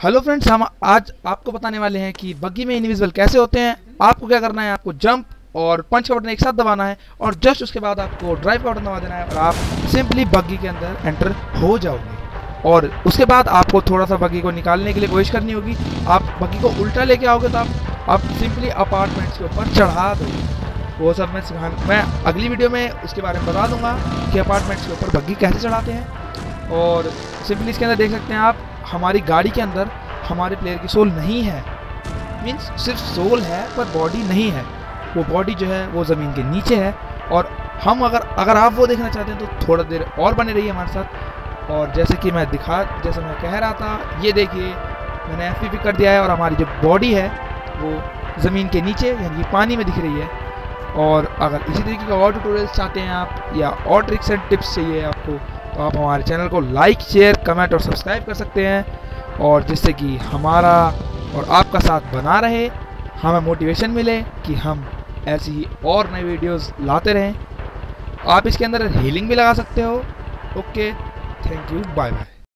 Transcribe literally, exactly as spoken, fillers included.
Hello friends, हम आज आपको बताने वाले हैं कि बग्गी में इनविजिबल कैसे होते हैं। आपको क्या करना है, आपको जंप और पंच का बटन एक साथ दबाना है और जस्ट उसके बाद आपको ड्राइव का बटन दबा देना है और आप सिंपली बग्गी के अंदर एंटर हो जाओगे। और उसके बाद आपको थोड़ा सा बग्गी को निकालने के लिए कोशिश करनी होगी। आप बग्गी को उल्टा लेके आओगे तो आप आप सिंपली अपार्टमेंट्स के ऊपर चढ़ा दोगे। वो सब मैं सिखा मैं अगली वीडियो में उसके बारे में बता दूंगा कि अपार्टमेंट्स के ऊपर बग्गी कैसे चढ़ाते हैं। और सिंपली इसके अंदर देख सकते हैं आप, हमारी गाड़ी के अंदर हमारे प्लेयर की सोल नहीं है। मीन्स सिर्फ सोल है पर बॉडी नहीं है। वो बॉडी जो है वो ज़मीन के नीचे है। और हम अगर अगर आप वो देखना चाहते हैं तो थोड़ा देर और बने रहिए हमारे साथ। और जैसे कि मैं दिखा जैसे मैं कह रहा था, ये देखिए मैंने एफ पी पी कर दिया है और हमारी जो बॉडी है वो ज़मीन के नीचे यानी पानी में दिख रही है। और अगर इसी तरीके का और ट्यूटोरियल्स चाहते हैं आप या और ट्रिक्स एंड टिप्स चाहिए आपको, तो आप हमारे चैनल को लाइक, शेयर, कमेंट और सब्सक्राइब कर सकते हैं। और जिससे कि हमारा और आपका साथ बना रहे, हमें मोटिवेशन मिले कि हम ऐसी ही और नई वीडियोस लाते रहें। आप इसके अंदर हीलिंग भी लगा सकते हो। Okay, thank you, bye bye.